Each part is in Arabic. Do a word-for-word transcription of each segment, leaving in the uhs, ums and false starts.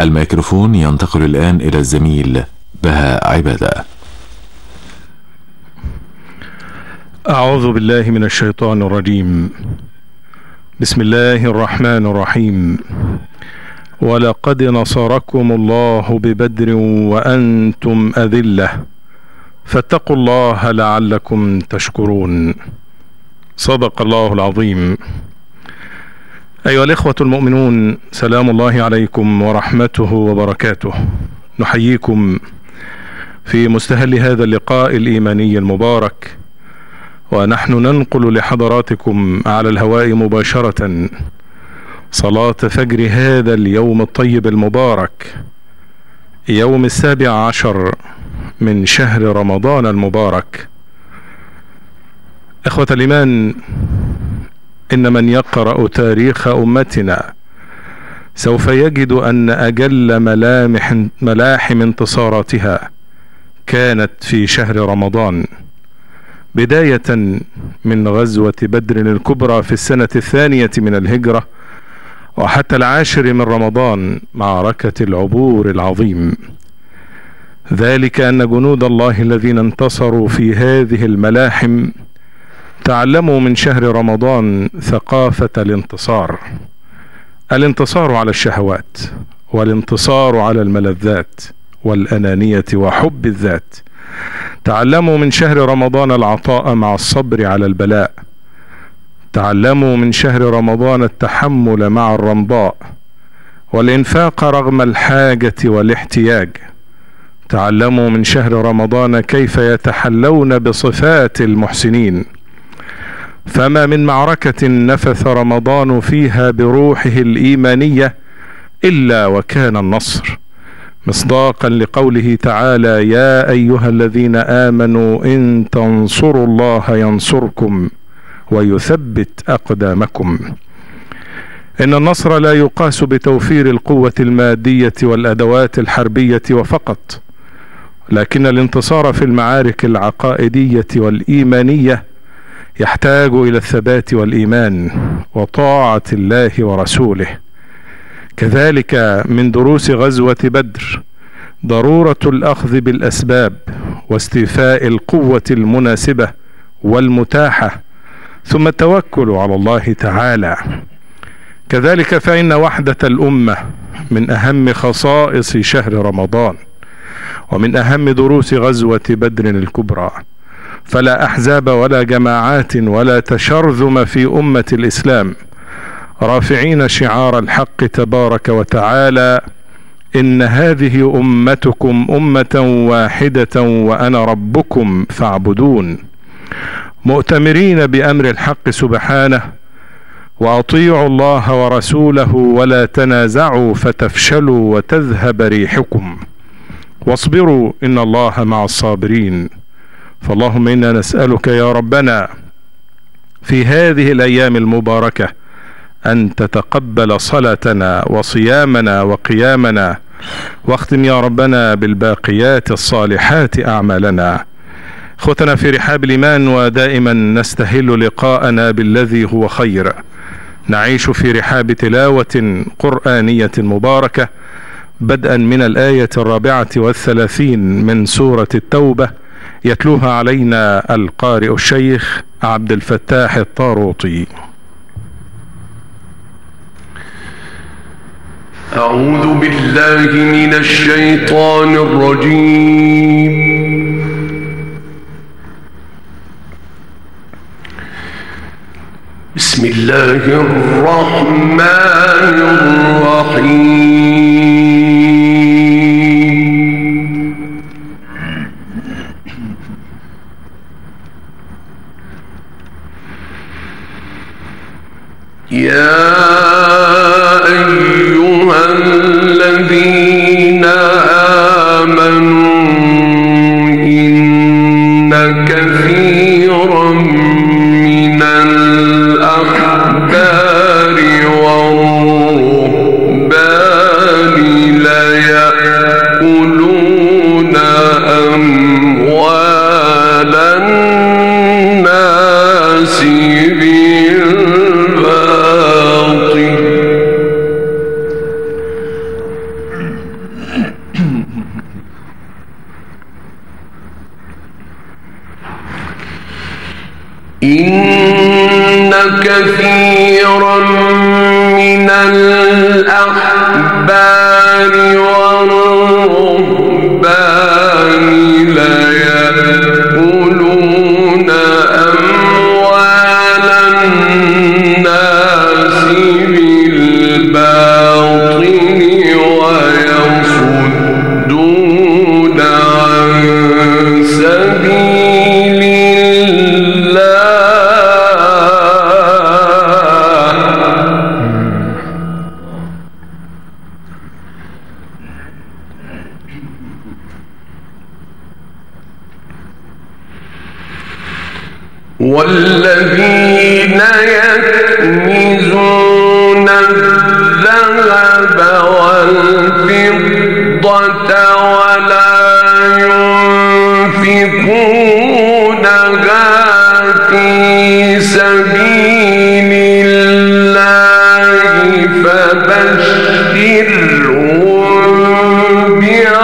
الميكروفون ينتقل الآن إلى الزميل بهاء عبادة. أعوذ بالله من الشيطان الرجيم. بسم الله الرحمن الرحيم. ولقد نصركم الله ببدر وأنتم أذلة فاتقوا الله لعلكم تشكرون. صدق الله العظيم. أيها الإخوة المؤمنون، سلام الله عليكم ورحمته وبركاته. نحييكم في مستهل هذا اللقاء الإيماني المبارك، ونحن ننقل لحضراتكم على الهواء مباشرة صلاة فجر هذا اليوم الطيب المبارك، يوم السابع عشر من شهر رمضان المبارك. إخوة الإيمان، إن من يقرأ تاريخ أمتنا سوف يجد أن أجل ملامح ملاحم انتصاراتها كانت في شهر رمضان، بداية من غزوة بدر الكبرى في السنة الثانية من الهجرة، وحتى العاشر من رمضان معركة العبور العظيم. ذلك أن جنود الله الذين انتصروا في هذه الملاحم تعلموا من شهر رمضان ثقافة الانتصار، الانتصار على الشهوات، والانتصار على الملذات والأنانية وحب الذات. تعلموا من شهر رمضان العطاء مع الصبر على البلاء. تعلموا من شهر رمضان التحمل مع الرمضاء، والإنفاق رغم الحاجة والاحتياج. تعلموا من شهر رمضان كيف يتحلون بصفات المحسنين. فما من معركة نفث رمضان فيها بروحه الإيمانية إلا وكان النصر، مصداقا لقوله تعالى: يا أيها الذين آمنوا إن تنصروا الله ينصركم ويثبت أقدامكم. إن النصر لا يقاس بتوفير القوة المادية والأدوات الحربية وفقط، لكن الانتصار في المعارك العقائدية والإيمانية يحتاج إلى الثبات والإيمان وطاعة الله ورسوله. كذلك من دروس غزوة بدر ضرورة الأخذ بالأسباب واستيفاء القوة المناسبة والمتاحة، ثم التوكل على الله تعالى. كذلك فإن وحدة الأمة من أهم خصائص شهر رمضان، ومن أهم دروس غزوة بدر الكبرى. فلا أحزاب ولا جماعات ولا تشرذم في أمة الإسلام، رافعين شعار الحق تبارك وتعالى: إن هذه أمتكم أمة واحدة وأنا ربكم فاعبدون، مؤتمرين بأمر الحق سبحانه: وأطيعوا الله ورسوله ولا تنازعوا فتفشلوا وتذهب ريحكم، واصبروا إن الله مع الصابرين. فاللهم إنا نسألك يا ربنا في هذه الأيام المباركة أن تتقبل صلاتنا وصيامنا وقيامنا، واختم يا ربنا بالباقيات الصالحات أعمالنا. اخوتنا في رحاب الإيمان، ودائما نستهل لقاءنا بالذي هو خير. نعيش في رحاب تلاوة قرآنية مباركة، بدءا من الآية الرابعة والثلاثين من سورة التوبة، يتلوها علينا القارئ الشيخ عبد الفتاح الطاروطي. أعوذ بالله من الشيطان الرجيم. بسم الله الرحمن الرحيم. يا أيها الذين آمنوا إن كثيرا من الأحبار والرهبان إن كثيرا من الأحبار والرهبان ليأكلون أموال الناس بالباطل ويصدون عن سبيل والذين يكنزون الذهب والفضة ولا ينفقونها في سبيل الله فبشرهم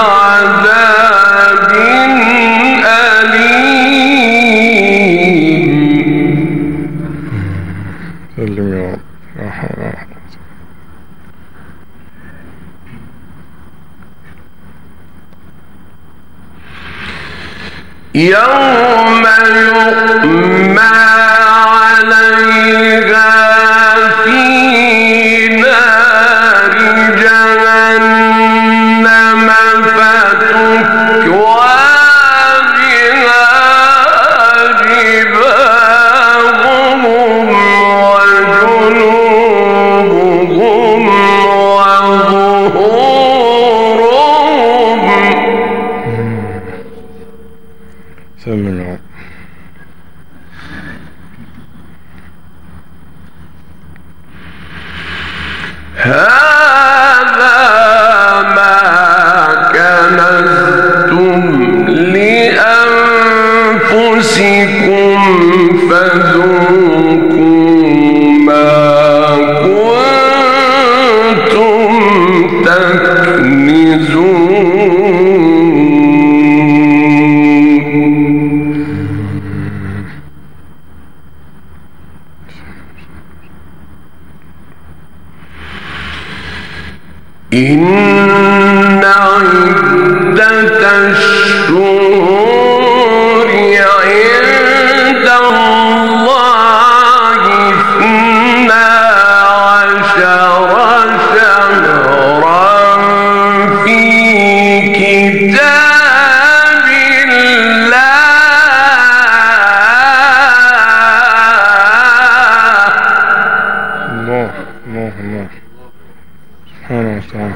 بعذاب يوم يحمى عليها في نار جهنم فتكوى بها جباههم وجنوبهم وظهورهم. سمعوا هذا ما كنزتم لأنفسكم فذوقوا ما كنتم تكنزون. إن عدة الشهور عند الله اثنا عشر شهرا في كتاب الله. الله الله سبحانه وتعالى.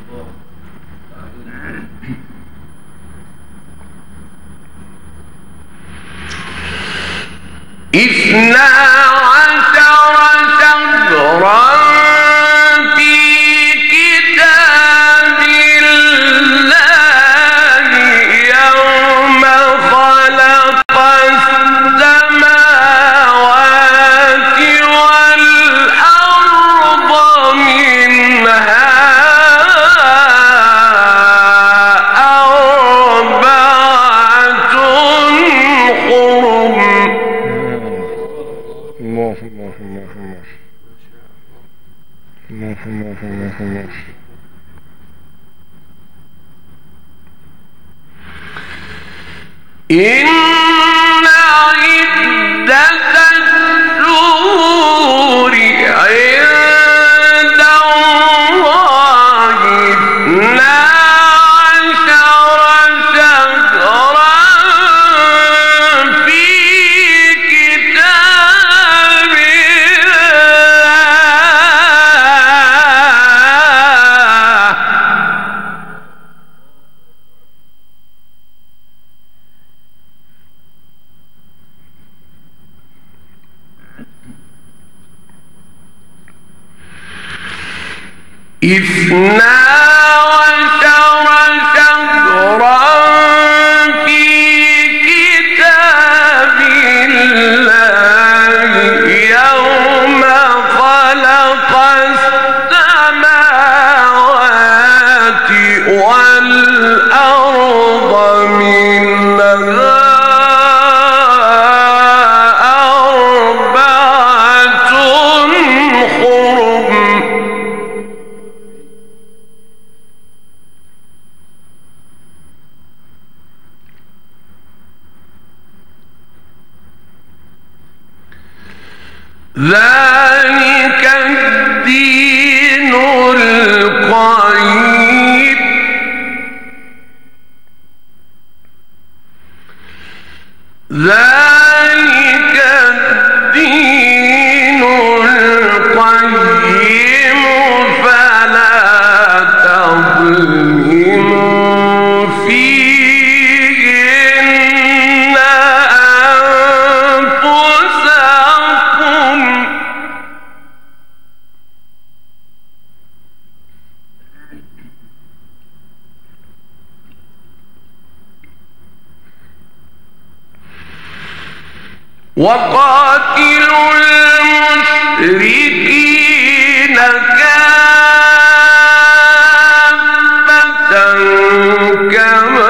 اثنا عشر شهرا في كتاب الله يوم خلق السماوات والأرض منها أربعة حرم. الله الله الله الله الله الله الله. إن عدة الشهور عند الله اثنا عشر شهرا في كتاب اثنا عشر شهرا في كتاب الله يوم خلق السماوات والأرض منها ذلك الدين القيم ذلك الدين القيم فلا تظلموا فيهن أنفسكم وقاتلوا المشركين كافة كما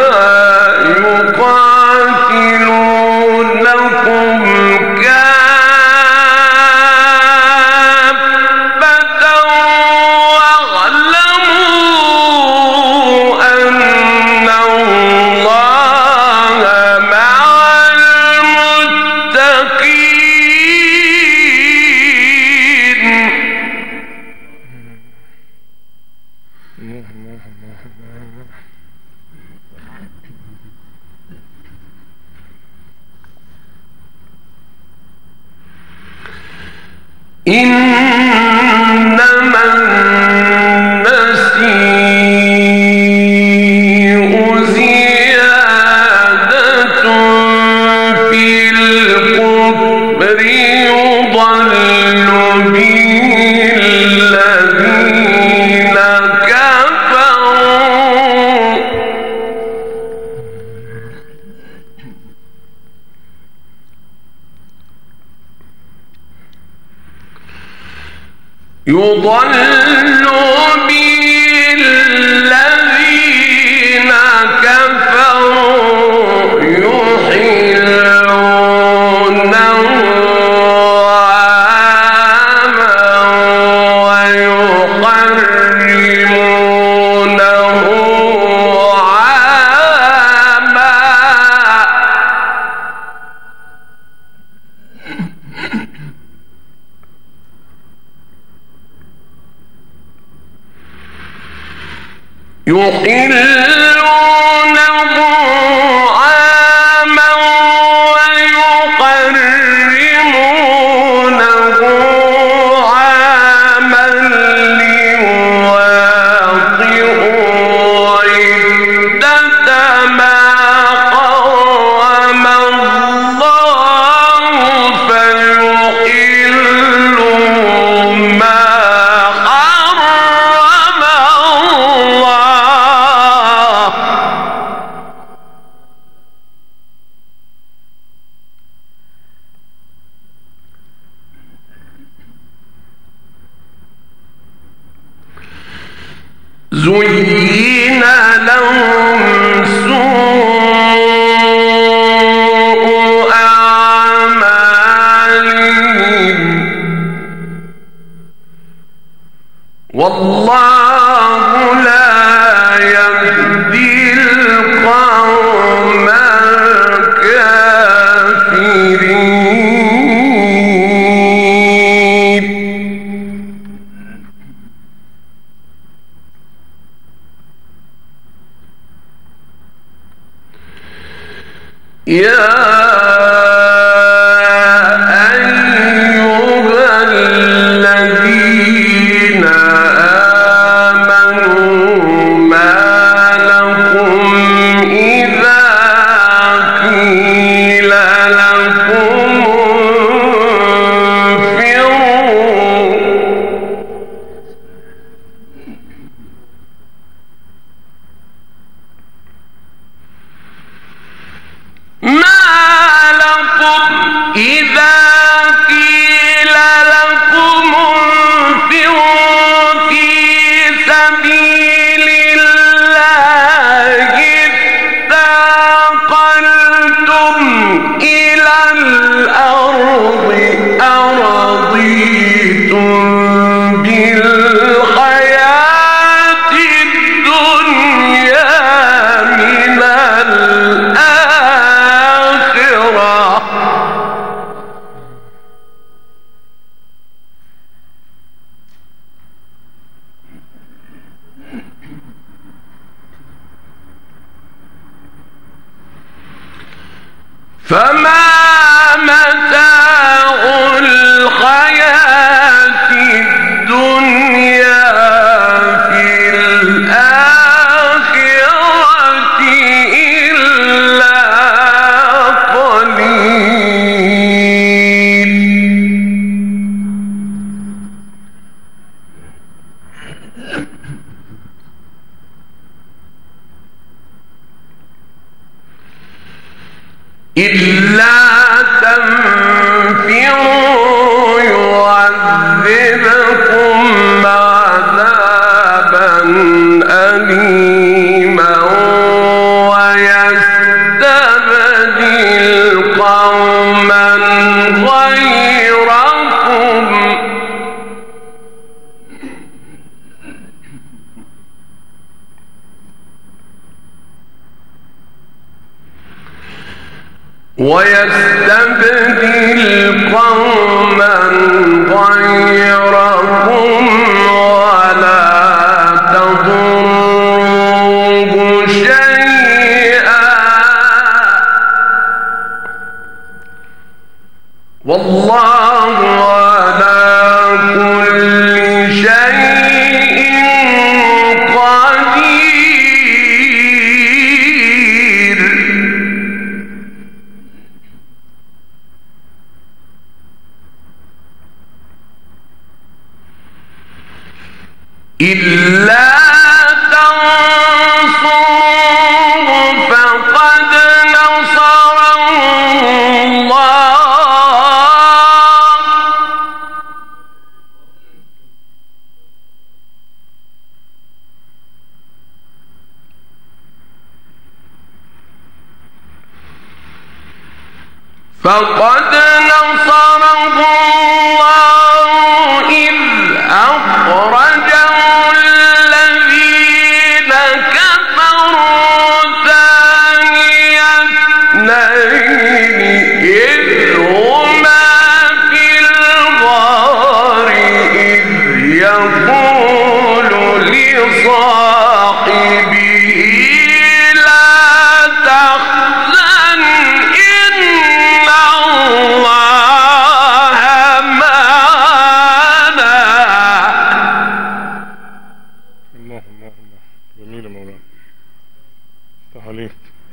يقاتلونكم كافة واعلموا أن الله مع إنما النسيء زيادة في الكفر يضل به الذين كفروا يضل به الذين كفروا يحلونه عاما ويحرمونه عاما يحلونه عاما ويحرمونه عاما ليواطئوا عدة ما حرم الله فيحلوا ما حرم الله زين لهم سوء أعمالهم والله لا يهدي القوم الكافرين يا أيها الذين آمنوا ما لكم إذا قيل لكم انفروا ما لكم فما متاع الحياة الدنيا في الآخرة إلا قليل. إلا تنفروا يعذبكم عذابا أليما ويستبدل قوما غيركم ويستبدل قوما غيركم ولا تضروه شيئا والله على كل شيء قدير. إلا تنصروه فقد نصره الله فقد نصره الله إذ أخرجه الذين كفروا ثاني اثنين إذ هما في الغار إذ يقول لصاحبه لا تحزن إن الله معنا. الله الله الله جميل يا مولانا، افتح عليك.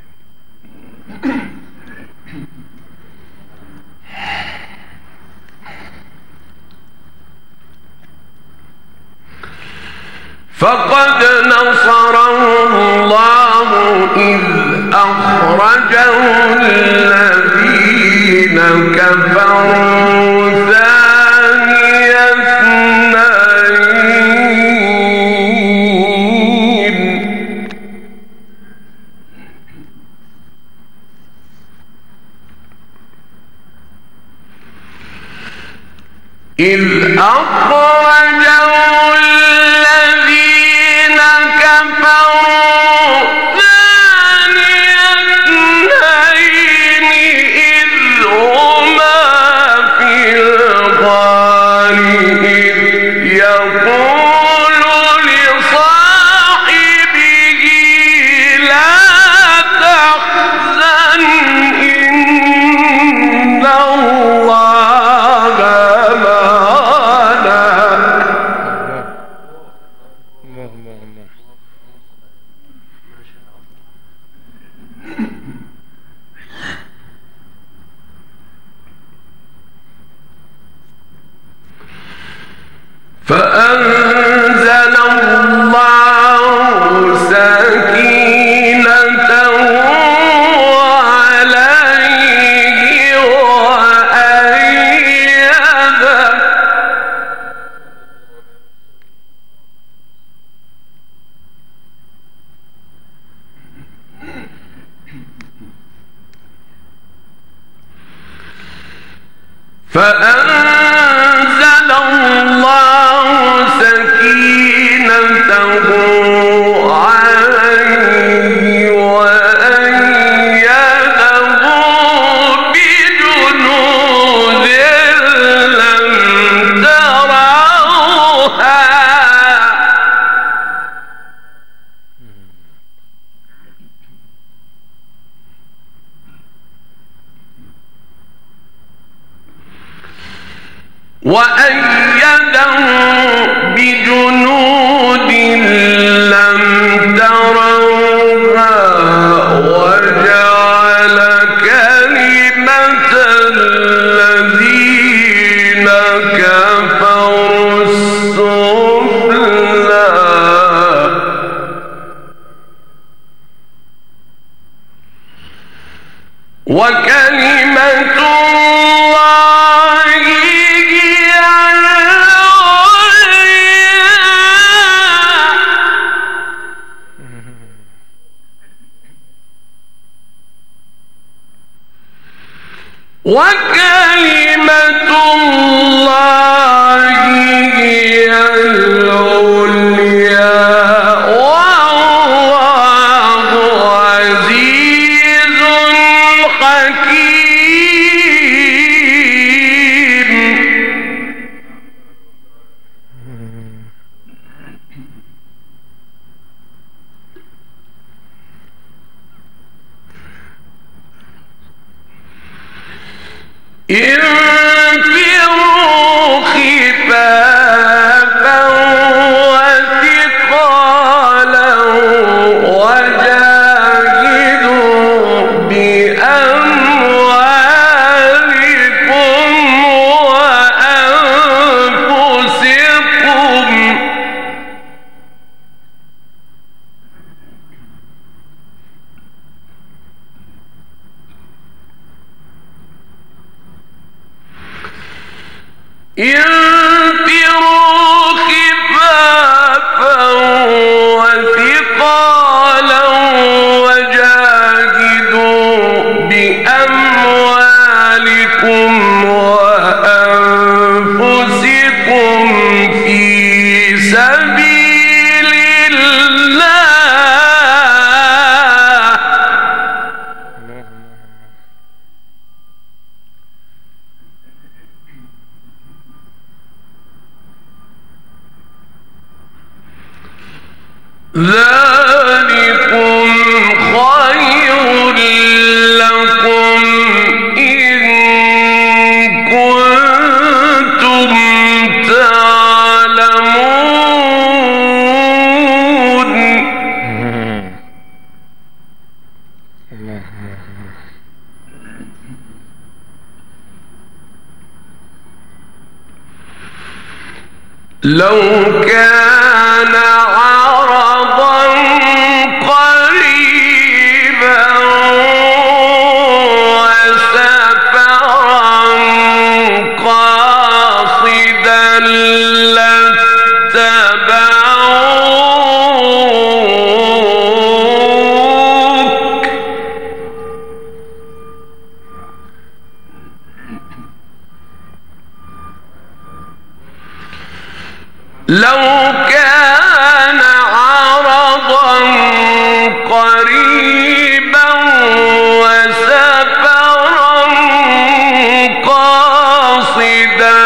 فقد نصره الله إذ أخرجه الذين كفروا ثاني اثنين إذ أخرجه الذين كفروا ثاني اثنين إذ هما في الغار إذ يقول لصاحبه لا تحزن إن الله معنا. الله الله الله. فأنزل الله سكينته عليه وأيده فأنزل الله سكينته عليه وأيده بجنود لم تروها وأيده بجنود لم تروها وجعل كلمة الذين كفروا السفلى وكلمة الله هي وكلمة الله هي العليا والله عزيز حكيم. انفروا خفافا وثقالا وجاهدوا بأموالكم وأنفسكم انفروا خفافا وثقالا وجاهدوا بأموالكم وأنفسكم في سبيل الله ذلكم خير لكم إن كنتم تعلمون. لو كان عرضا قريبا وسفرا قاصدا لاتبعوك لو كان عرضا قريبا وسفرا قاصدا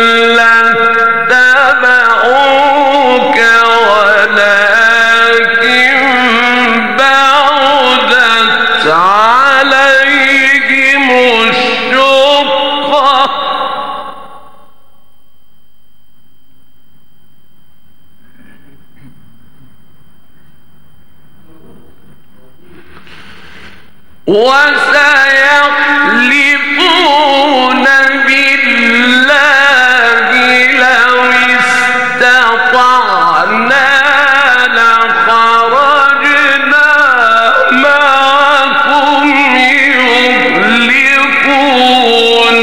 لاتبعوك ولكن بعدت عليهم الشقة وسيحلفون بالله لو استطعنا لخرجنا معكم يهلكون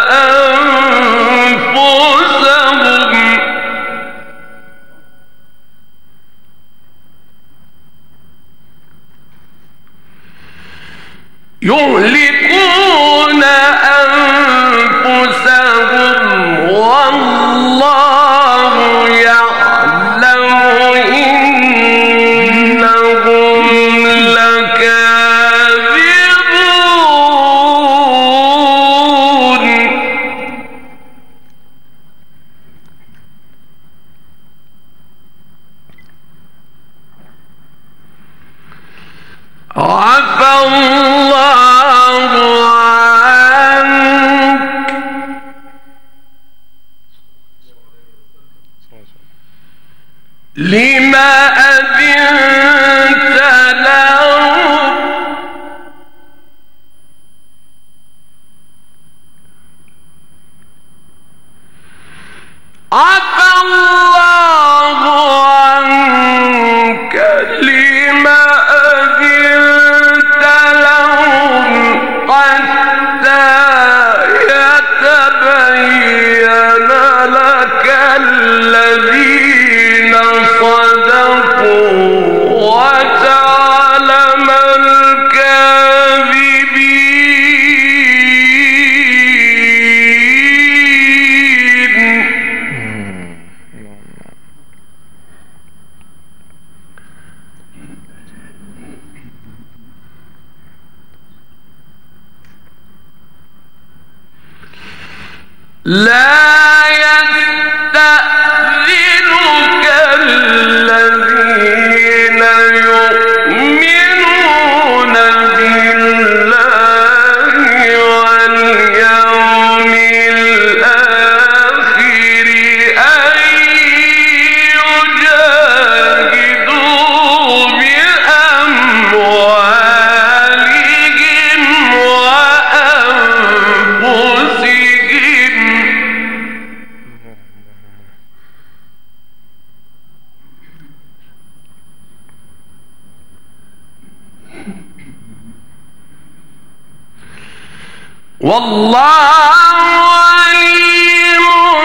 أنفسهم يهلكون أنفسهم والله يعلم إنهم لكاذبون. عفى الله عنك لا يستأذنك الذين يؤمنون بالله واليوم الآخر أن يجاهدوا بأموالهم وأنفسهم. والله عليم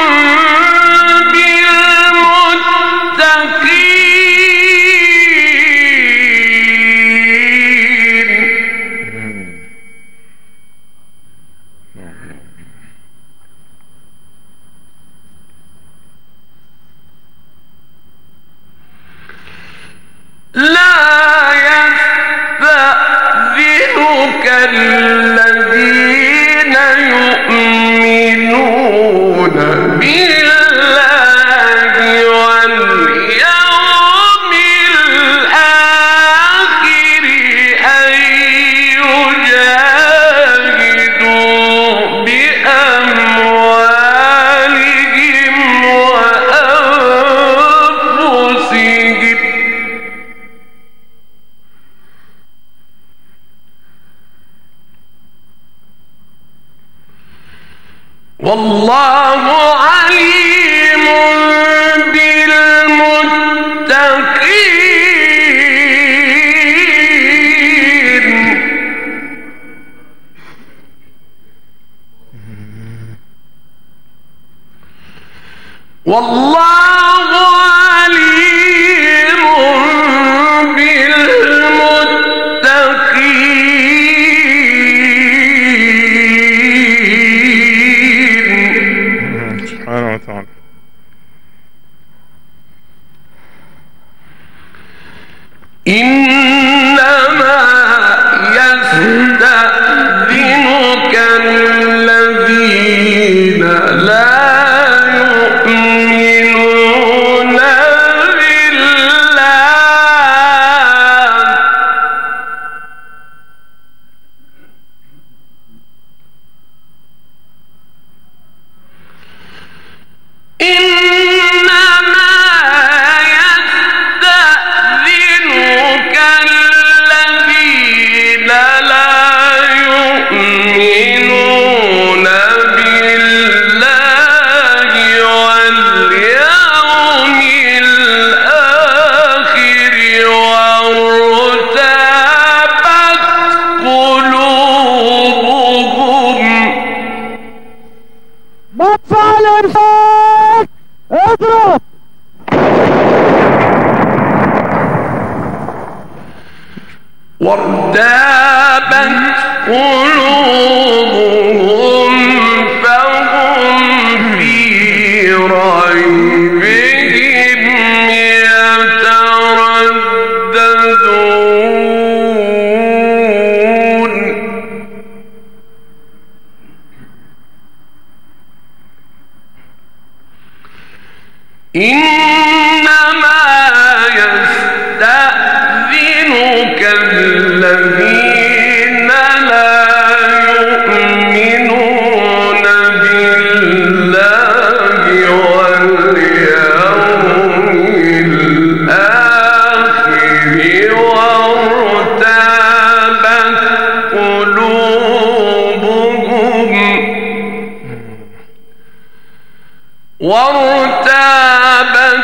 بالمتقين. لا يستأذنك الذين يؤمنون بالله واليوم الآخر أن يجاهدوا بأموالهم وأنفسهم. والله عليم بالمتقين. والله عليم بالمتقين. سبحانه وتعالى. إنما يستأذنك الذين لا يؤمنون بالله إنما يستأذنك الذين لا يؤمنون بالله واليوم الآخر وارتابت قلوبهم. مدفع الإرشاد اضرب. وارتابت قلوبهم فهم في ريبهم يترددون. إنما يستأذنك الذين لا يؤمنون بالله واليوم الآخر وارتابت قلوبهم وارتابت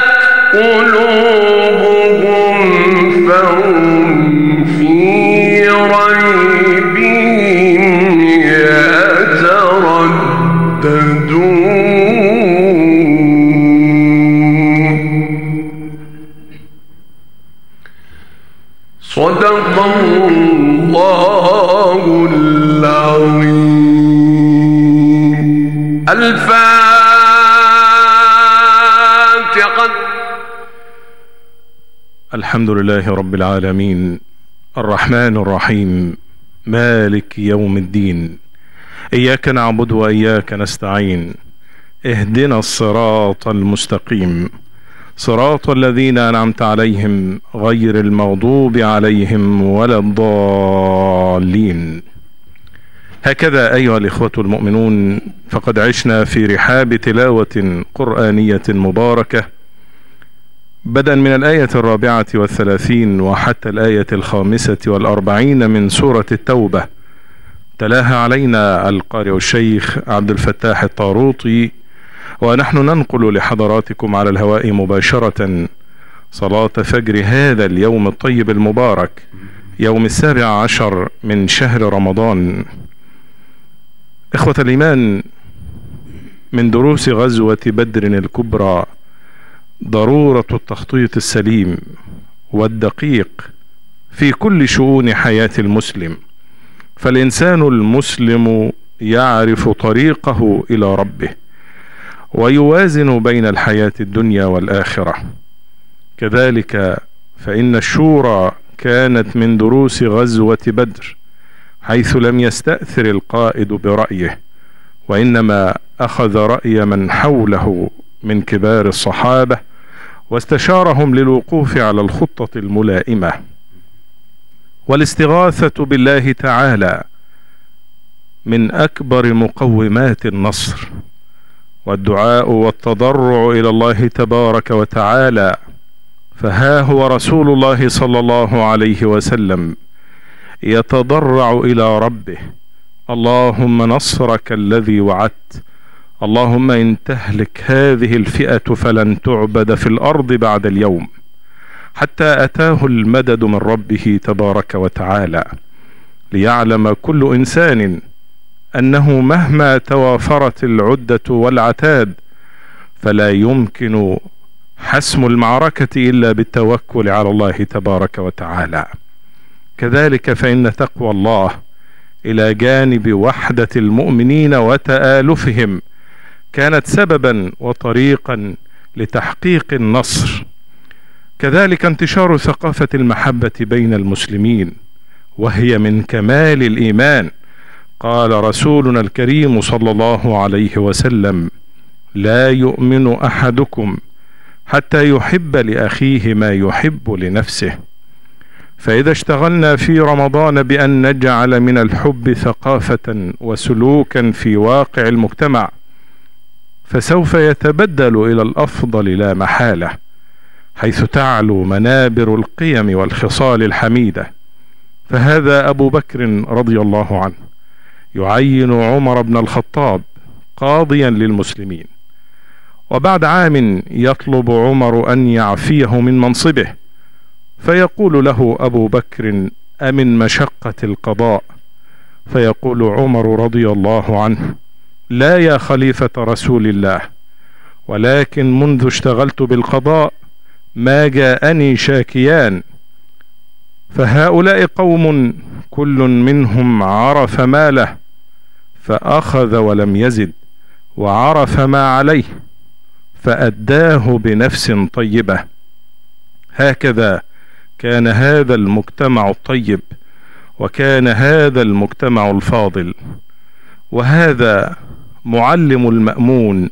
قلوبهم فهم في ريبهم يترددون. صدق الله العظيم. الفاتحة. الحمد لله رب العالمين الرحمن الرحيم مالك يوم الدين. إياك نعبد وإياك نستعين اهدنا الصراط المستقيم صراط الذين أنعمت عليهم غير المغضوب عليهم ولا الضالين. هكذا أيها الإخوة المؤمنون، فقد عشنا في رحاب تلاوة قرآنية مباركة، بدءا من الآية الرابعة والثلاثين وحتى الآية الخامسة والأربعين من سورة التوبة. تلاها علينا القارئ الشيخ عبد الفتاح الطاروطي، ونحن ننقل لحضراتكم على الهواء مباشرة صلاة فجر هذا اليوم الطيب المبارك، يوم السابع عشر من شهر رمضان. إخوة الإيمان، من دروس غزوة بدر الكبرى ضرورة التخطيط السليم والدقيق في كل شؤون حياة المسلم، فالإنسان المسلم يعرف طريقه إلى ربه ويوازن بين الحياة الدنيا والآخرة. كذلك فإن الشورى كانت من دروس غزوة بدر، حيث لم يستأثر القائد برأيه، وإنما أخذ رأي من حوله من كبار الصحابة واستشارهم للوقوف على الخطة الملائمة والاستغاثة بالله تعالى من أكبر مقومات النصر، والدعاء والتضرع إلى الله تبارك وتعالى. فها هو رسول الله صلى الله عليه وسلم يتضرع إلى ربه: اللهم نصرك الذي وعدت، اللهم إن تهلك هذه الفئة فلن تعبد في الأرض بعد اليوم، حتى أتاه المدد من ربه تبارك وتعالى، ليعلم كل إنسان أنه مهما توافرت العدة والعتاد فلا يمكن حسم المعركة إلا بالتوكل على الله تبارك وتعالى. كذلك فإن تقوى الله إلى جانب وحدة المؤمنين وتآلفهم كانت سببا وطريقا لتحقيق النصر. كذلك انتشار ثقافة المحبة بين المسلمين، وهي من كمال الإيمان. قال رسولنا الكريم صلى الله عليه وسلم: لا يؤمن أحدكم حتى يحب لأخيه ما يحب لنفسه. فإذا اشتغلنا في رمضان بأن نجعل من الحب ثقافة وسلوكا في واقع المجتمع، فسوف يتبدل إلى الأفضل لا محالة، حيث تعلو منابر القيم والخصال الحميدة. فهذا أبو بكر رضي الله عنه يعين عمر بن الخطاب قاضيا للمسلمين، وبعد عام يطلب عمر أن يعفيه من منصبه، فيقول له أبو بكر: أمن مشقة القضاء؟ فيقول عمر رضي الله عنه: لا يا خليفة رسول الله، ولكن منذ اشتغلت بالقضاء ما جاءني شاكيان، فهؤلاء قوم كل منهم عرف ماله فأخذ ولم يزد، وعرف ما عليه فأداه بنفس طيبة. هكذا كان هذا المجتمع الطيب، وكان هذا المجتمع الفاضل. وهذا معلم المأمون،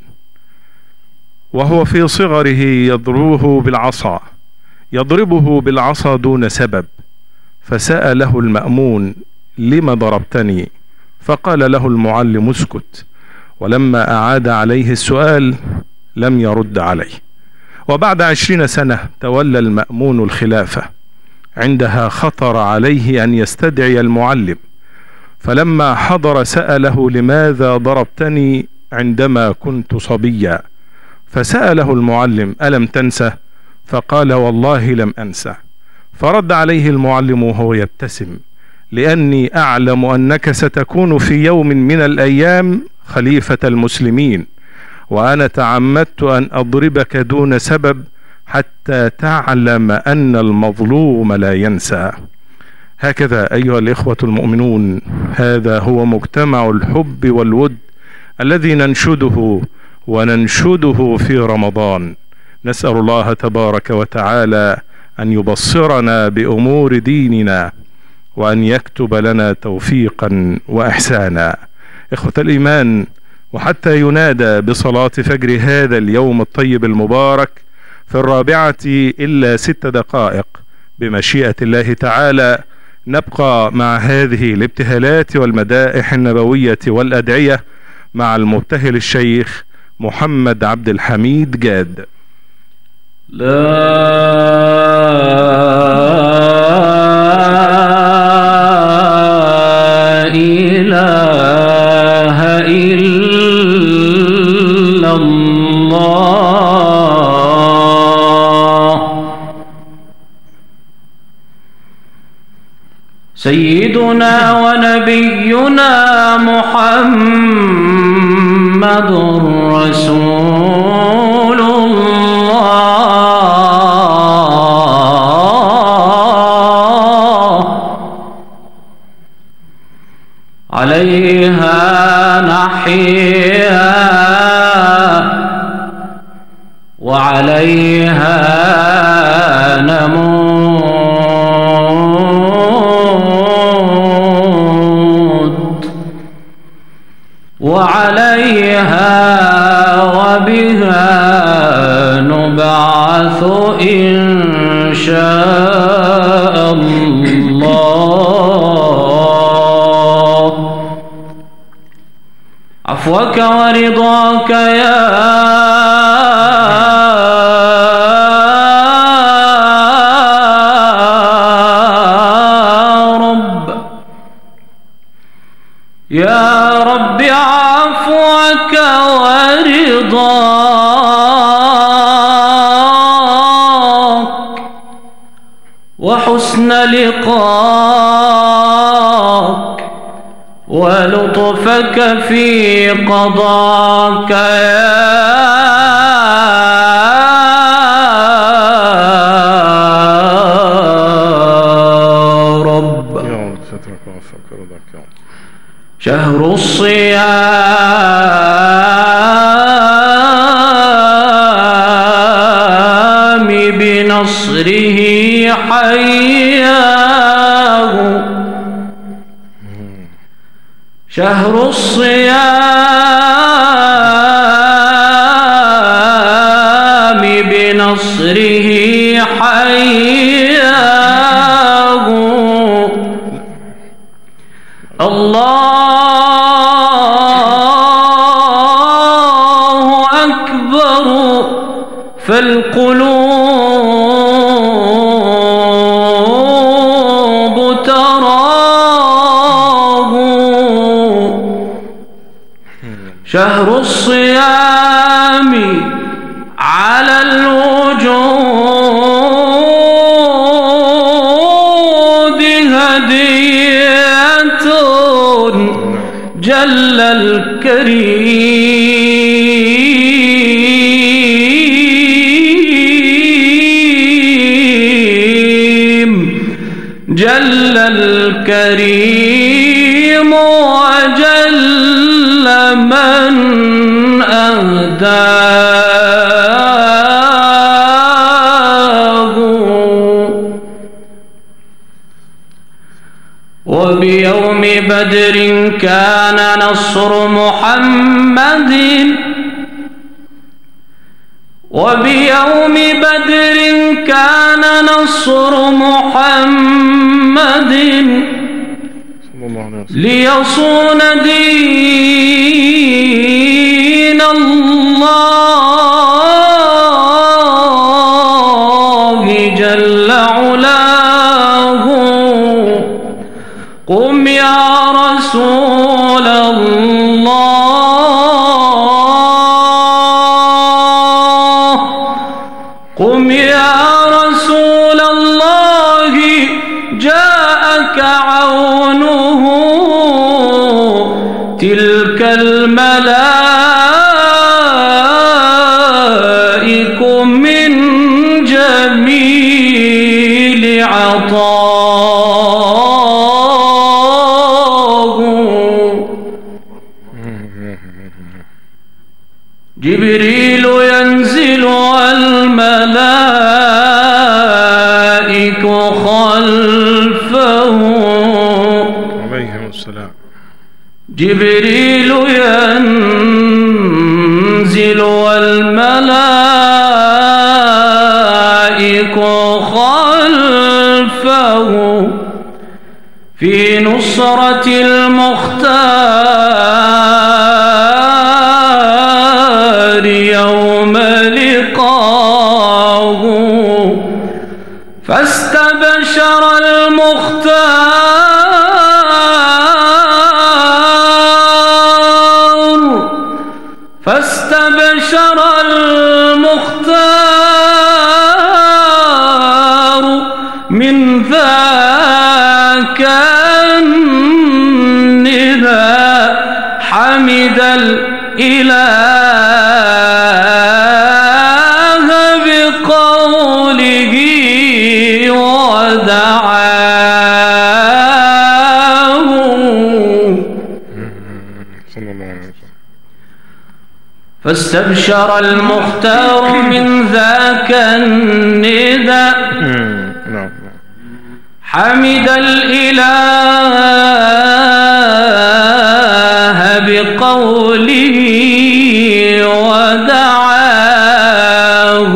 وهو في صغره يضربه بالعصا يضربه بالعصا دون سبب، فسأله المأمون: لم ضربتني؟ فقال له المعلم: اسكت. ولما أعاد عليه السؤال لم يرد عليه. وبعد عشرين سنة تولى المأمون الخلافة، عندها خطر عليه أن يستدعي المعلم، فلما حضر سأله: لماذا ضربتني عندما كنت صبيا؟ فسأله المعلم: ألم تنسى؟ فقال: والله لم أنسى. فرد عليه المعلم وهو يبتسم: لأني أعلم أنك ستكون في يوم من الأيام خليفة المسلمين، وأنا تعمدت أن أضربك دون سبب حتى تعلم أن المظلوم لا ينسى. هكذا أيها الإخوة المؤمنون، هذا هو مجتمع الحب والود الذي ننشده وننشده في رمضان. نسأل الله تبارك وتعالى أن يبصرنا بأمور ديننا، وأن يكتب لنا توفيقا وإحسانا. إخوة الإيمان، وحتى ينادى بصلاة فجر هذا اليوم الطيب المبارك في الرابعة إلا ست دقائق بمشيئة الله تعالى، نبقى مع هذه الابتهالات والمدائح النبوية والأدعية مع المبتهل الشيخ محمد عبد الحميد جاد. لا إله إلا الله سيدنا ونبينا محمد رسول الله عليها نحيا وعليها نموت وعليها وبها نبعث إن شاء الله. عفوك ورضاك يا رب يا رب عفوك ورضاك وحسن لقاك ولطفك في قضاك يا رب. يا رب سترك وعفوك ورضاك يا رب. شهر الصيام بنصره حياه شهر الصيام بنصره حياه الله أكبر فالقلوب تراه شهر الصيام على الوجود هدية جل الكريم جل الكريم وجل من أهداه. وبيوم بدر كان نصر محمد وبيوم بدر كان نصر محمد ليصون دين الله جل علاه. قم يا رسول الله قم يا رسول الله جاءك عونه تلك الملائك من جميل عطاه. جبريل ينزل والملائك خلفه عليهم السلام. جبريل ينزل والملائك خلفه في نصرة المختار يوم لقاه فاستبشر المختار فاستبشر المختار من ذاك النداء حمد الإله بقوله ودعاه صلى الله عليه وسلم. فاستبشر المختار من ذاك النداء نعم حمد الإله بقوله ودعاه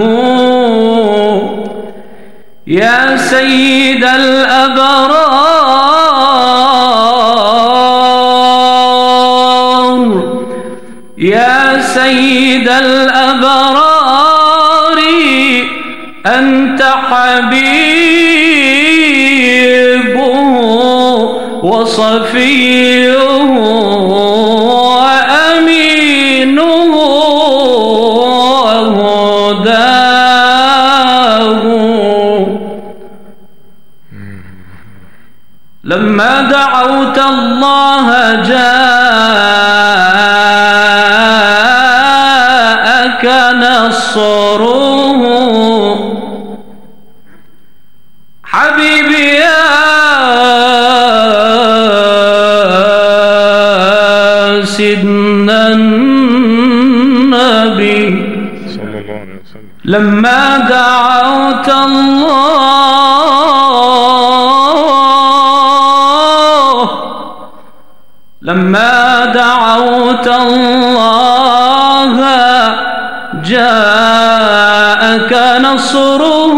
يا سيد الأبرار يا سيد الأبرار أنت حبيبه وصفيه وأمينه وهداه لما دعوت الله جاءك نصره حبيبي يا سيدنا النبي صلى الله عليه وسلم. لما دعوت الله لما دعوت الله جاءك نصره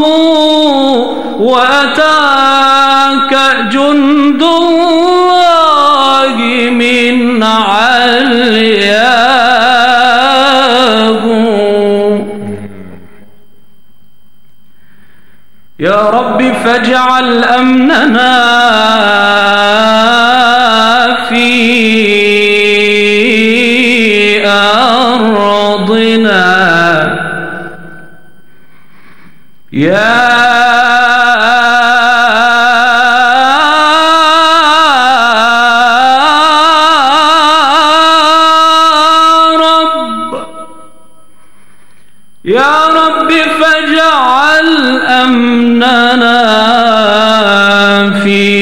وأتاك جند الله من علياه يا رب فاجعل أمننا في أرضنا يا يا رب فاجعل أمننا في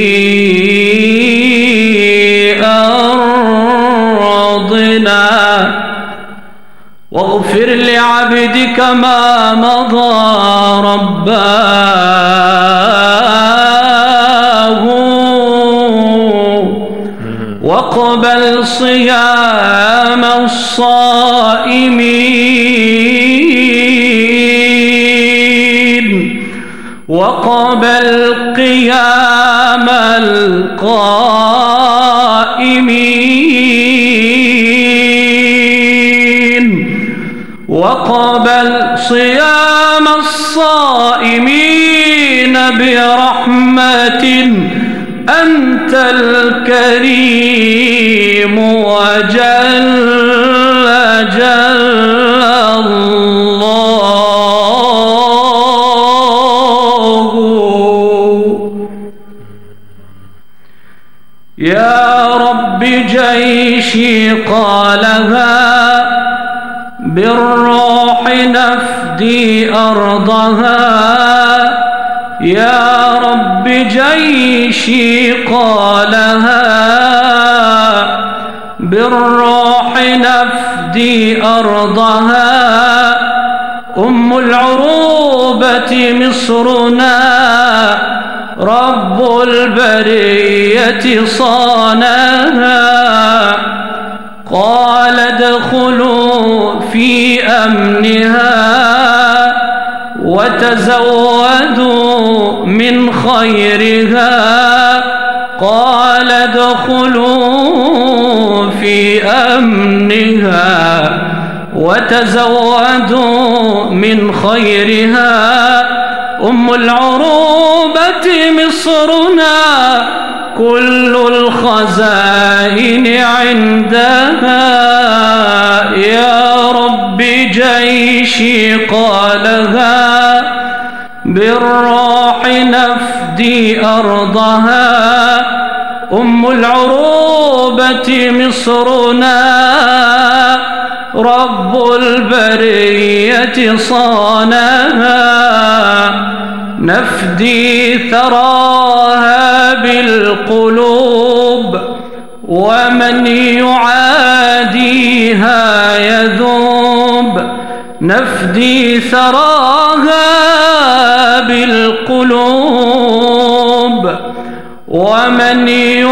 أرضنا واغفر لعبدك ما مضى رباه واقبل صيام الصائمين وقبل قيام القائمين وقبل صيام الصائمين برحمة أنت الكريم وجل جل الله يا رب جيشي قالها بالروح نفدي أرضها يا رب جيشي قالها بالروح نفدي أرضها أم العروبة مصرنا رب البرية صانها قال ادخلوا في أمنها وتزودوا من خيرها قال ادخلوا في أمنها وتزودوا من خيرها أم العروبة مصرنا كل الخزائن عندها يا رب جيشي قالها بالروح نفدي أرضها أم العروبة مصرنا رب البرية صانها نفدي ثراها بالقلوب ومن يعاديها يذوب نفدي ثراها بالقلوب ومن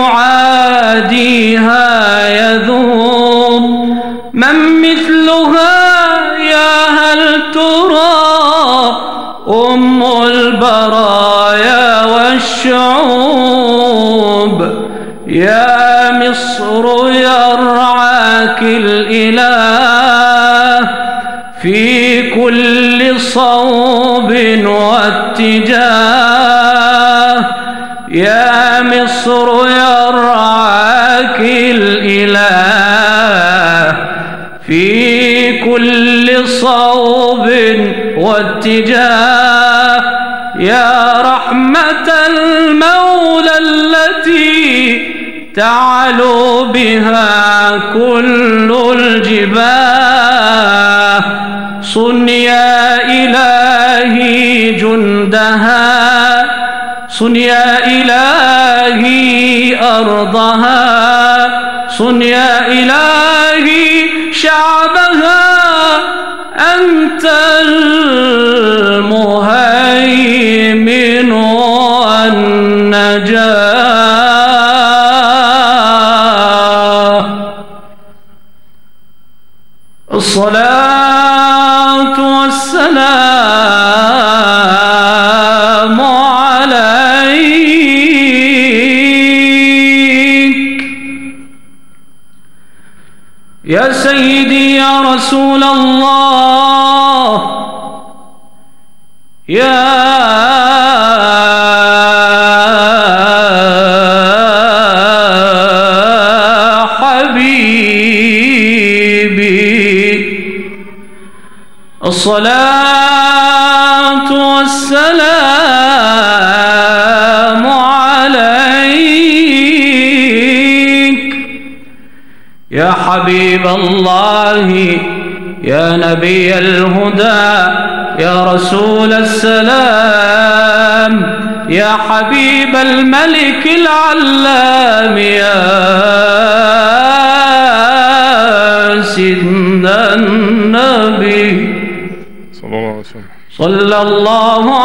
يعاديها يذوب من مثلها يا هل ترى أم البرايا والشعوب يا مصر يرعاك الإله في كل صوب واتجاه يا مصر يرعاك الإله في كل صوب واتجاه يا رحمة المولى التي تعلو بها كل الجباه صن يا إلهي جندها صن يا إلهي أرضها صن يا إلهي شعبها أنت المهيمن والنجاة الصلاة والسلام عليك يا سيدي يا رسول الله يا الصلاة والسلام عليك يا حبيب الله يا نبي الهدى يا رسول السلام يا حبيب الملك العلام يا سيدنا النبي صلى الله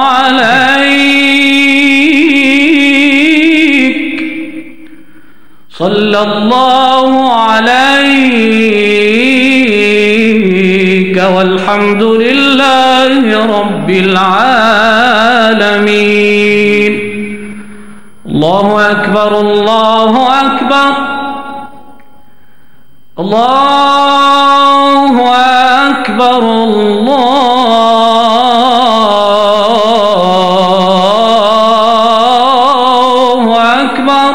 عليه صلى الله عليك صلى الله عليك والحمد لله رب العالمين الله أكبر الله أكبر الله أكبر الله أكبر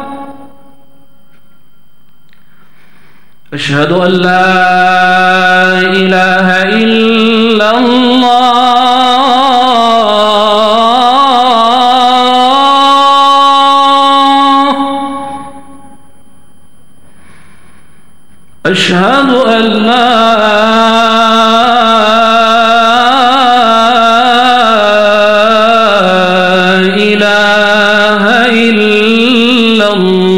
أشهد أن لا إله إلا الله أشهد أن لا إله إلا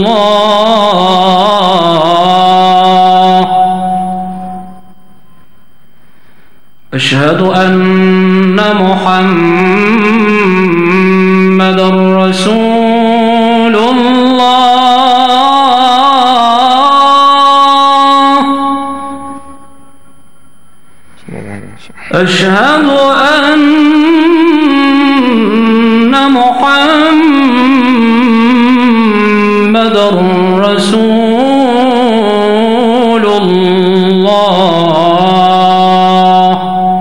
الله أشهد أن محمد رسول الله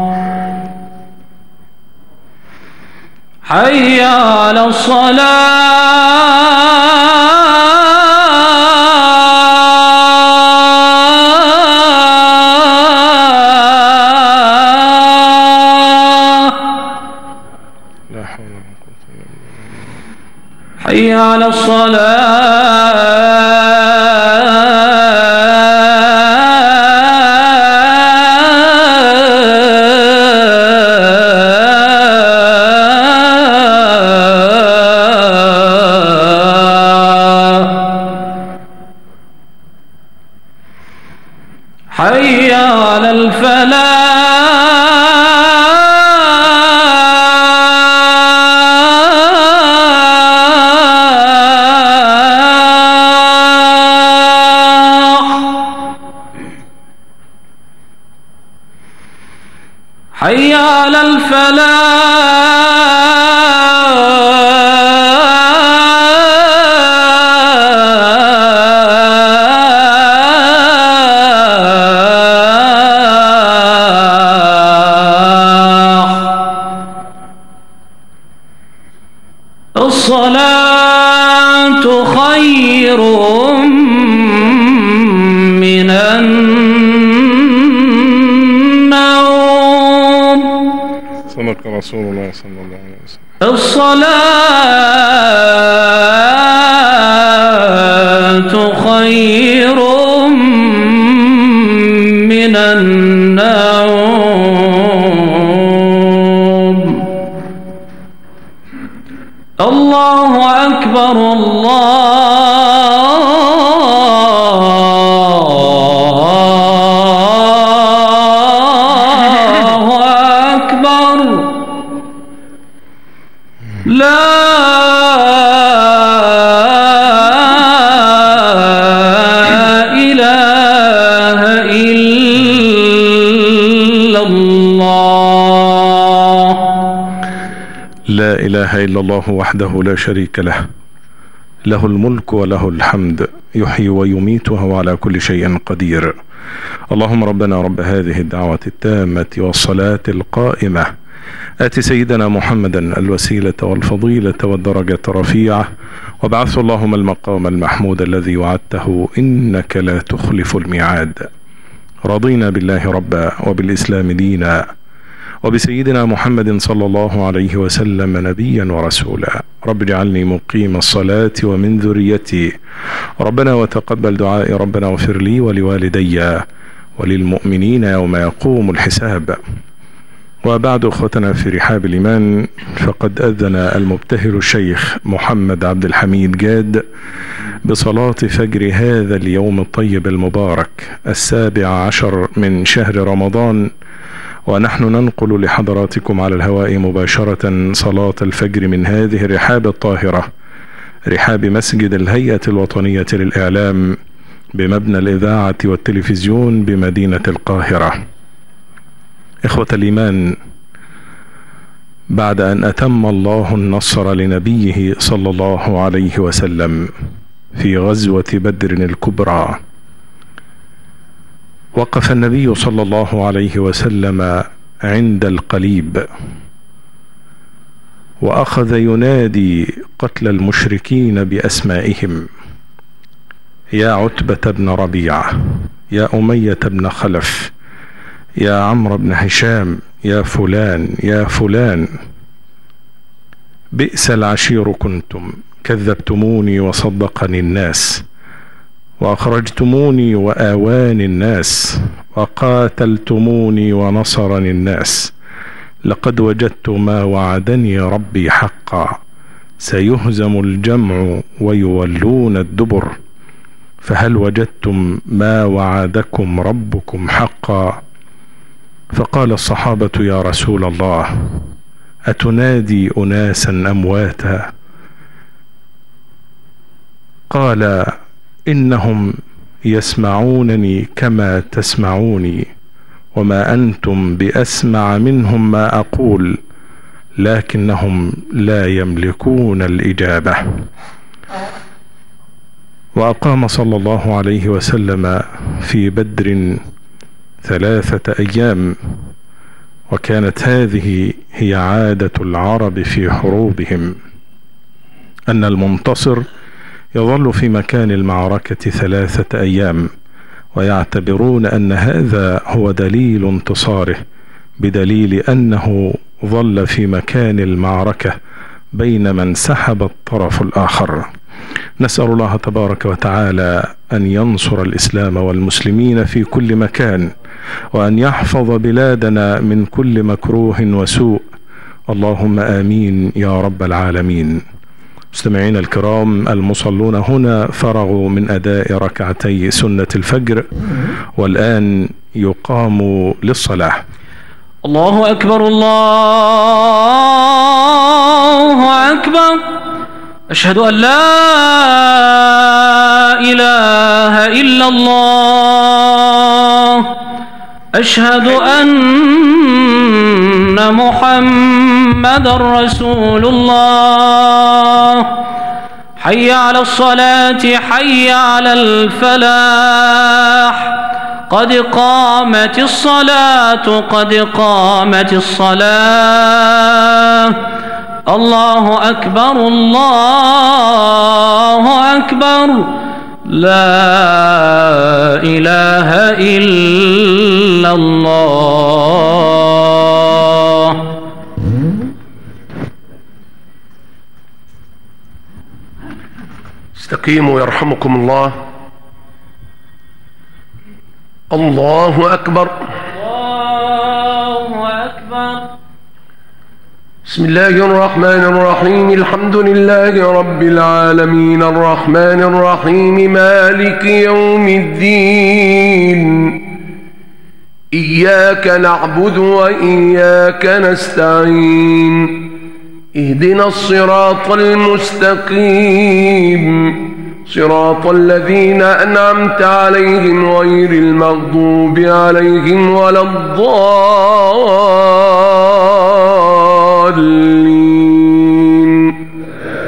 حي على الصلاة لا حول ولا قوة إلا بالله. حي على الصلاة حي على الفلاح حي على الفلاح الصلاة خير من النوم صدق رسول الله صلى الله عليه وسلم. الصلاة خير من النوم. الله أكبر الله أكبر لا إله إلا الله. لا إله إلا الله وحده لا شريك له، له الملك وله الحمد، يحيي ويميت وهو على كل شيء قدير. اللهم ربنا رب هذه الدعوة التامة والصلاة القائمة آت سيدنا محمدا الوسيلة والفضيلة والدرجة الرفيعة، وابعثه اللهم المقام المحمود الذي وعدته إنك لا تخلف الميعاد. رضينا بالله ربا وبالإسلام دينا وبسيدنا محمد صلى الله عليه وسلم نبيا ورسولا. رب اجعلني مقيم الصلاة ومن ذريتي، ربنا وتقبل دعائي، ربنا اغفر لي ولوالدي وللمؤمنين يوم يقوم الحساب. وبعد اخوتنا في رحاب الإيمان، فقد أذن المبتهل الشيخ محمد عبد الحميد جاد بصلاة فجر هذا اليوم الطيب المبارك السابع عشر من شهر رمضان، ونحن ننقل لحضراتكم على الهواء مباشرة صلاة الفجر من هذه الرحاب الطاهرة، رحاب مسجد الهيئة الوطنية للإعلام بمبنى الإذاعة والتلفزيون بمدينة القاهرة. إخوة الإيمان، بعد أن أتم الله النصر لنبيه صلى الله عليه وسلم في غزوة بدر الكبرى، وقف النبي صلى الله عليه وسلم عند القليب وأخذ ينادي قتل المشركين بأسمائهم: يا عتبة بن ربيعة، يا أمية بن خلف، يا عمرو بن هشام، يا فلان يا فلان، بئس العشير كنتم، كذبتموني وصدقني الناس، وأخرجتموني وآواني الناس، وقاتلتموني ونصرني الناس، لقد وجدت ما وعدني ربي حقا، سيهزم الجمع ويولون الدبر، فهل وجدتم ما وعدكم ربكم حقا؟ فقال الصحابة: يا رسول الله، أتنادي أناسا أمواتا؟ قال: إنهم يسمعونني كما تسمعوني، وما أنتم بأسمع منهم ما أقول، لكنهم لا يملكون الإجابة. وأقام صلى الله عليه وسلم في بدر ثلاثة أيام، وكانت هذه هي عادة العرب في حروبهم، أن المنتصر يظل في مكان المعركة ثلاثة أيام، ويعتبرون أن هذا هو دليل انتصاره، بدليل أنه ظل في مكان المعركة بينما انسحب الطرف الآخر. نسأل الله تبارك وتعالى أن ينصر الإسلام والمسلمين في كل مكان، وأن يحفظ بلادنا من كل مكروه وسوء، اللهم آمين يا رب العالمين. مستمعين الكرام، المصلون هنا فرغوا من أداء ركعتي سنة الفجر، والآن يقام للصلاة. الله أكبر، الله أكبر، أشهد أن لا إله إلا الله، أشهد أن محمد رسول الله. حي على الصلاة، حي على الفلاح، قد قامت الصلاة، قد قامت الصلاة. الله أكبر، الله أكبر، لا إله إلا الله. استقيموا يرحمكم الله. الله أكبر، الله أكبر. بسم الله الرحمن الرحيم. الحمد لله رب العالمين، الرحمن الرحيم، مالك يوم الدين. إياك نعبد وإياك نستعين، اهدنا الصراط المستقيم، صراط الذين أنعمت عليهم غير المغضوب عليهم ولا الضالين.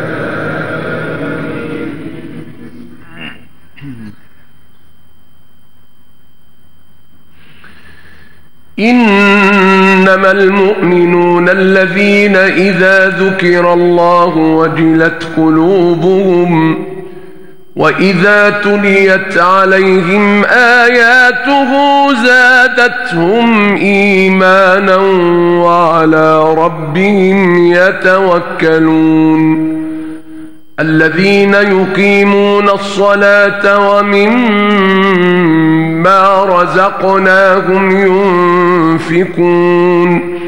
إنما المؤمنون الذين إذا ذكر الله وجلت قلوبهم وإذا تليت عليهم آياته زادتهم إيمانا وعلى ربهم يتوكلون. الذين يقيمون الصلاة ومما رزقناهم ينفقون،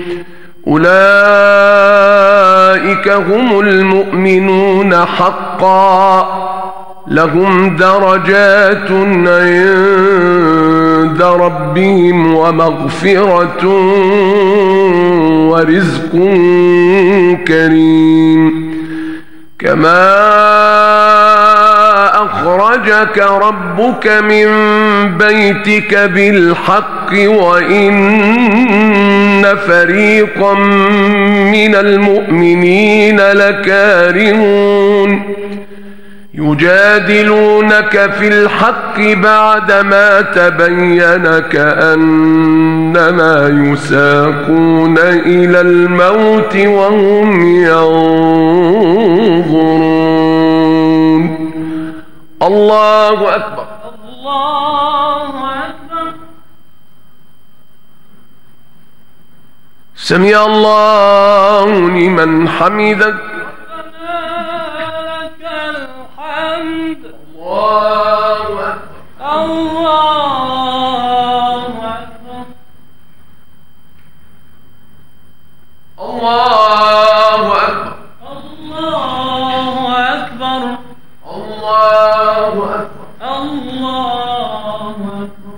أولئك هم المؤمنون حقا، لهم درجات عند ربهم ومغفرة ورزق كريم. كما أخرجك ربك من بيتك بالحق وإن فريقا من المؤمنين لكارهون، يجادلونك في الحق بعدما تبين كأنما يساقون إلى الموت وهم ينظرون. الله أكبر، الله أكبر. سمع الله لمن حمده. الله أكبر، الله أكبر، الله أكبر، الله أكبر، الله أكبر، الله أكبر.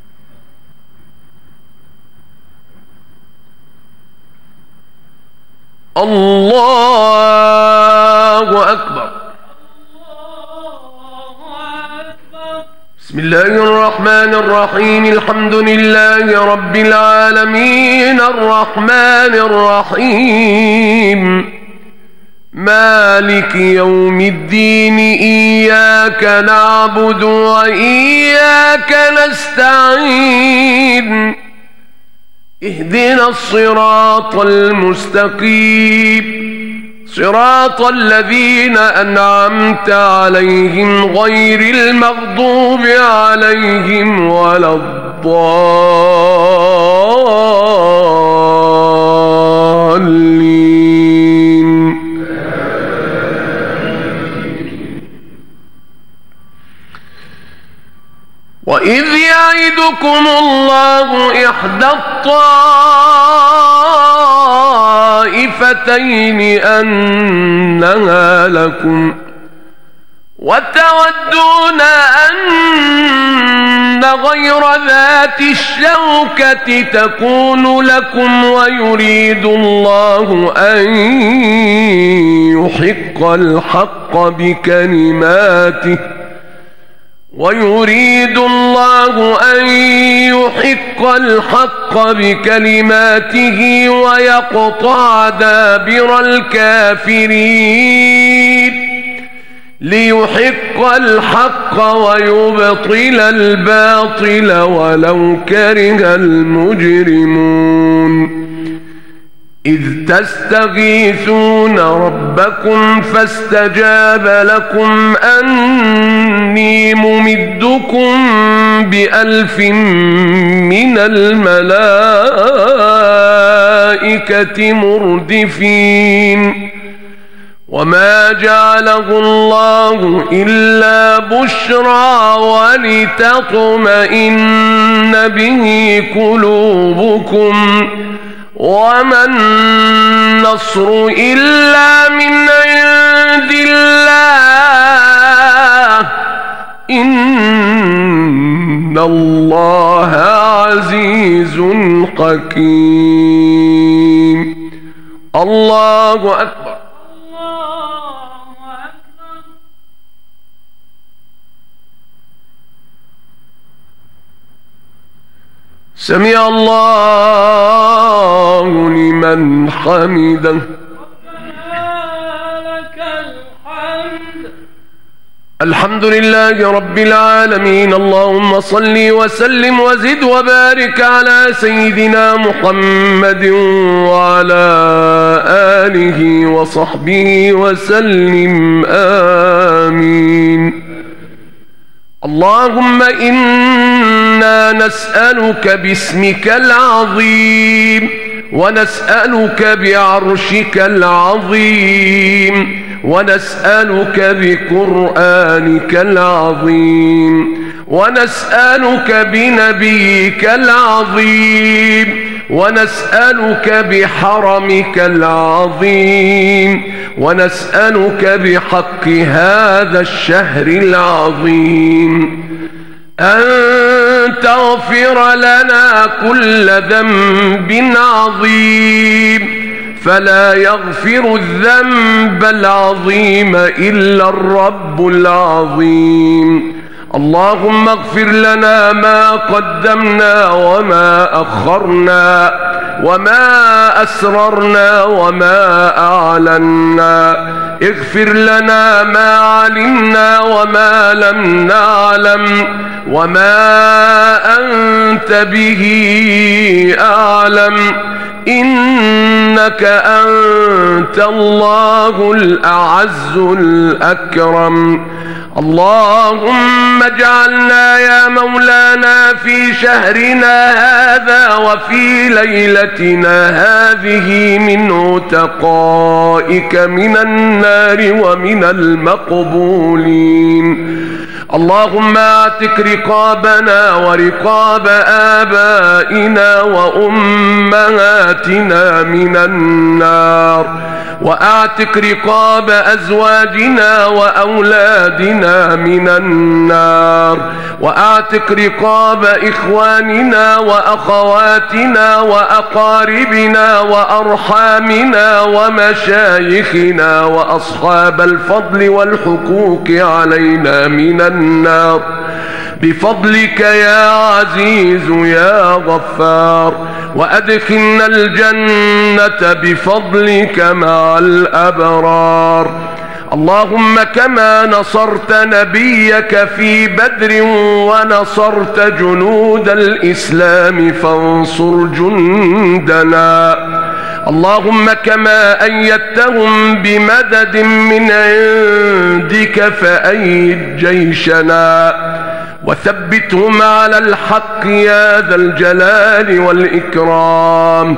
الله أكبر. بسم الله الرحمن الرحيم. الحمد لله رب العالمين، الرحمن الرحيم، مالك يوم الدين. إياك إياك نعبد وإياك نستعين اهدنا الصراط المستقيم صراط الذين أنعمت عليهم غير المغضوب عليهم ولا الضالين. وإذ يعدكم الله إحدى الطائفتين أنها لكم وتودون أن غير ذات الشوكة تكون لكم ويريد الله أن يحق الحق بكلماته ويريد الله أن يحق الحق بكلماته ويقطع دابر الكافرين ليحق الحق ويبطل الباطل ولو كره المجرمون. إذ تستغيثون ربكم فاستجاب لكم أني ممدكم بألف من الملائكة مردفين. وما جعله الله إلا بشرى ولتطمئن به قلوبكم وما النصر إلا من عند الله إن الله عزيز حكيم. الله أكبر. سمع الله لمن حمده. الحمد لله رب العالمين. اللهم صل وسلم وزد وبارك على سيدنا محمد وعلى آله وصحبه وسلم آمين. اللهم إنا نسألك باسمك العظيم ونسألك بعرشك العظيم ونسألك بقرآنك العظيم ونسألك بنبيك العظيم ونسألك بحرمك العظيم ونسألك بحق هذا الشهر العظيم أن تغفر لنا كل ذنب عظيم فلا يغفر الذنب العظيم إلا الرب العظيم. اللهم اغفر لنا ما قدمنا وما أخرنا وما أسررنا وما أعلنا. اغفر لنا ما علمنا وما لم نعلم وما أنت به أعلم إنك أنت الله الأعز الأكرم. اللهم اجعلنا يا مولانا في شهرنا هذا وفي ليلتنا هذه من عتقائك من النار ومن المقبولين. اللهم اعتق رقابنا ورقاب آبائنا وأمهاتنا من النار وأعتق رقاب أزواجنا وأولادنا من النار وأعتق رقاب إخواننا وأخواتنا وأقاربنا وأرحامنا ومشايخنا وأصحاب الفضل والحقوق علينا من النار بفضلك يا عزيز يا غفار. وأدخلنا الجنة بفضلك مع الأبرار. اللهم كما نصرت نبيك في بدر ونصرت جنود الإسلام فانصر جندنا. اللهم كما أيدتهم بمدد من عندك فأيد جيشنا وثبتهم على الحق يا ذا الجلال والإكرام.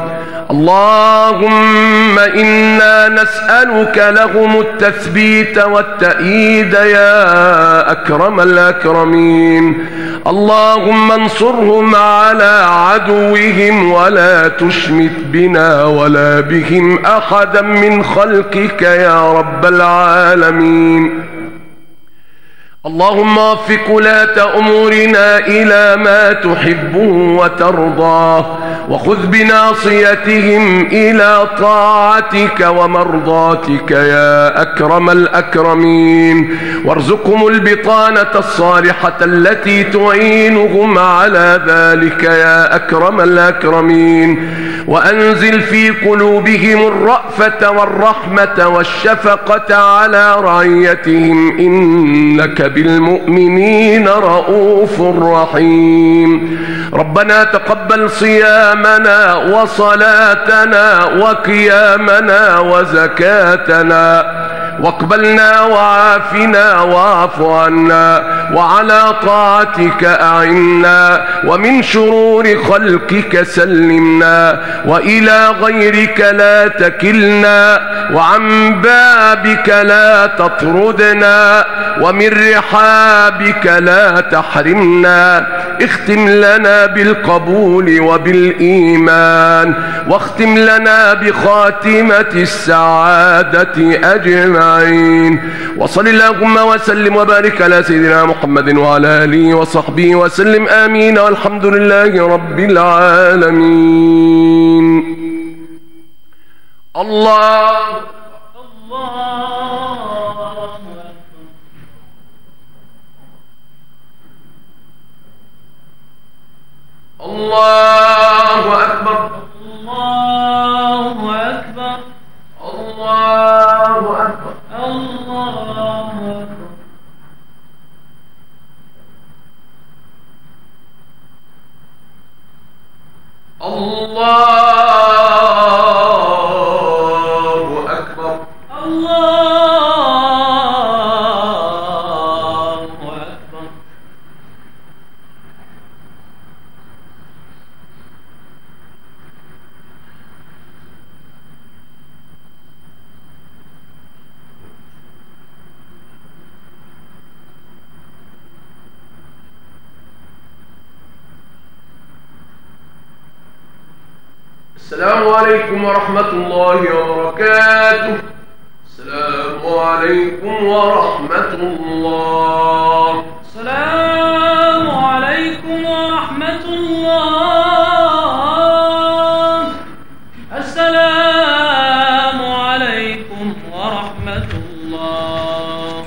اللهم إنا نسألك لهم التثبيت والتأييد يا أكرم الأكرمين. اللهم انصرهم على عدوهم ولا تشمت بنا ولا بهم أحدا من خلقك يا رب العالمين. اللهم وفق ولاة أمورنا إلى ما تحبه وترضاه وخذ بناصيتهم إلى طاعتك ومرضاتك يا أكرم الأكرمين. وارزقهم البطانة الصالحة التي تعينهم على ذلك يا أكرم الأكرمين. وأنزل في قلوبهم الرأفة والرحمة والشفقة على رعيتهم إنك بالمؤمنين رؤوف رحيم. ربنا تقبل صيامنا وصلاتنا وقيامنا وزكاتنا واقبلنا وعافنا واعف عنا وعلى طاعتك أعنا ومن شرور خلقك سلمنا وإلى غيرك لا تكلنا وعن بابك لا تطردنا ومن رحابك لا تحرمنا. اختم لنا بالقبول وبالإيمان واختم لنا بخاتمة السعادة أجمعين. وصل اللهم وسلم وبارك على سيدنا محمد وعلى آله وصحبه وسلم آمين والحمد لله رب العالمين. الله الله أكبر. الله أكبر. الله أكبر. الله أكبر. الله أكبر. الله أكبر. السلام عليكم ورحمة الله وبركاته. السلام عليكم ورحمة الله. السلام عليكم ورحمة الله. السلام عليكم ورحمة الله.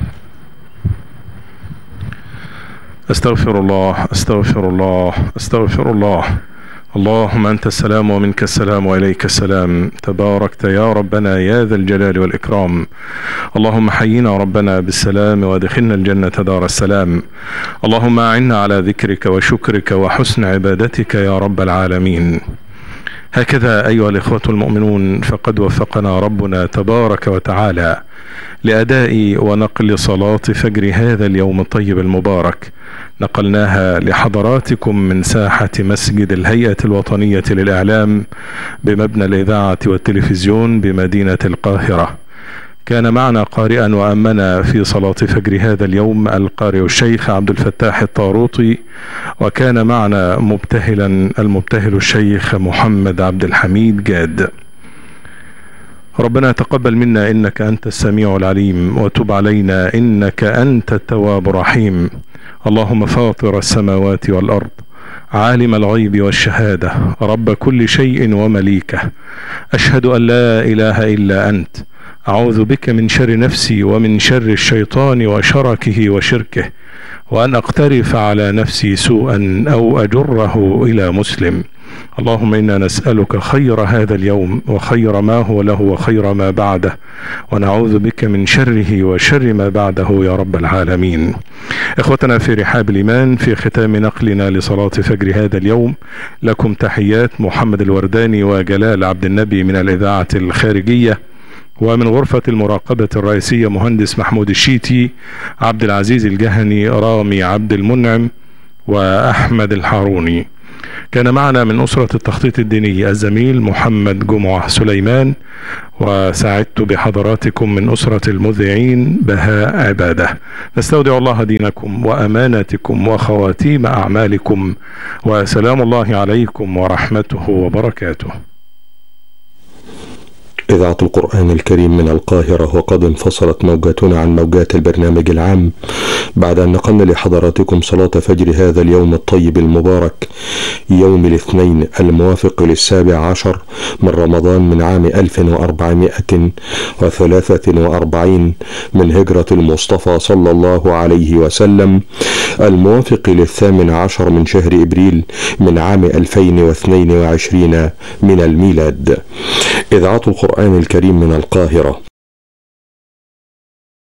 استغفر الله استغفر الله استغفر الله. اللهم أنت السلام ومنك السلام وإليك السلام. تباركت يا ربنا يا ذا الجلال والإكرام. اللهم حينا ربنا بالسلام وادخلنا الجنة دار السلام. اللهم أعنا على ذكرك وشكرك وحسن عبادتك يا رب العالمين. هكذا أيها الإخوة المؤمنون فقد وفقنا ربنا تبارك وتعالى لأداء ونقل صلاة فجر هذا اليوم الطيب المبارك. نقلناها لحضراتكم من ساحة مسجد الهيئة الوطنية للإعلام بمبنى الإذاعة والتلفزيون بمدينة القاهرة. كان معنا قارئا وأمنا في صلاة فجر هذا اليوم القارئ الشيخ عبد الفتاح الطاروطي، وكان معنا مبتهلا المبتهل الشيخ محمد عبد الحميد جاد. ربنا تقبل منا إنك أنت السميع العليم وتب علينا إنك أنت التواب الرحيم. اللهم فاطر السماوات والأرض عالم الغيب والشهادة رب كل شيء ومليكه، أشهد أن لا إله إلا أنت، أعوذ بك من شر نفسي ومن شر الشيطان وشركه وشركه، وأن أقترف على نفسي سوءا أو أجره إلى مسلم. اللهم إنا نسألك خير هذا اليوم وخير ما هو له وخير ما بعده، ونعوذ بك من شره وشر ما بعده يا رب العالمين. إخوتنا في رحاب الإيمان، في ختام نقلنا لصلاة فجر هذا اليوم لكم تحيات محمد الورداني وجلال عبد النبي من الإذاعة الخارجية، ومن غرفة المراقبة الرئيسية مهندس محمود الشيتي، عبد العزيز الجهني، رامي عبد المنعم، وأحمد الحاروني. كان معنا من أسرة التخطيط الديني الزميل محمد جمعة سليمان، وسعدت بحضراتكم من أسرة المذيعين بهاء عبادة. نستودع الله دينكم وأماناتكم وخواتيم أعمالكم، وسلام الله عليكم ورحمته وبركاته. إذاعة القرآن الكريم من القاهرة، وقد انفصلت موجاتنا عن موجات البرنامج العام بعد أن نقلنا لحضراتكم صلاة فجر هذا اليوم الطيب المبارك، يوم الاثنين الموافق للسابع عشر من رمضان من عام ألف وأربعمائة وثلاثة وأربعين من هجرة المصطفى صلى الله عليه وسلم، الموافق للثامن عشر من شهر إبريل من عام ألفين واثنين وعشرين من الميلاد. إذاعة القرآن الكريم من القاهرة.